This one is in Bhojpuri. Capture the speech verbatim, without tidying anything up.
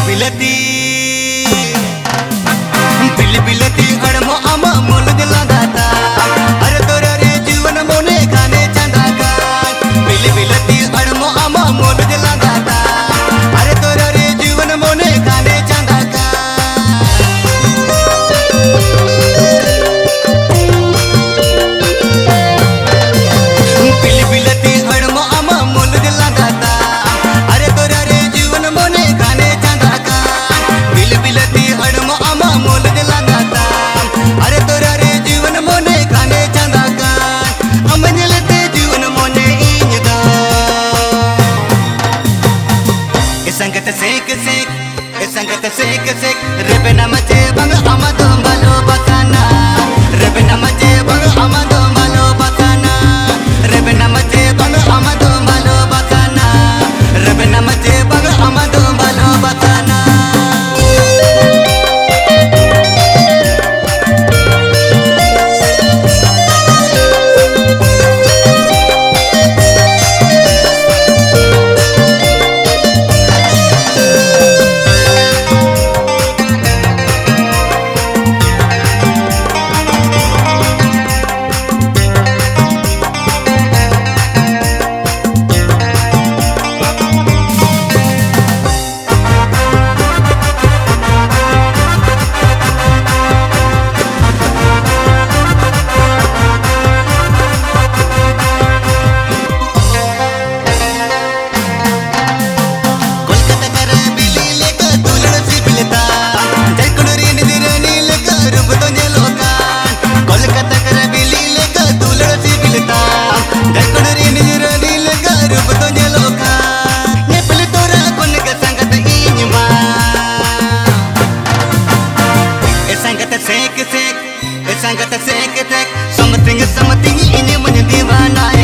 बिलती बिल बिलती अड़मो आमा मोल दिला दाता अरे तोरा रे जीवन मोने खाने चंदा का बिल बिलती अड़मो आमा मोल दिला दाता अरे तोरा रे जीवन मोने खाने चंदा का बिल बिलती अड़मो आमा मोल दिला दाता अरे तोरा रे जीवन मोने खाने चंदा का बिल बिलती अड़मो आमा मोल दिला दाता अरे तोरा रे जीवन मोने खाने चंदा का अमजलते जीवन मोने इंजदा ए संगत सेक सेक ए संगत सेक सेक रेबे न मचे बंग आमा तो बालो बकाना रेबे न मचे बंग आमा तो बालो बकाना रेबे न मचे बंग आमा तो बालो बकाना रेबे न मचे बंग आमा तो बालो बकाना संगत सेक सेक something something ini menjadi dewanya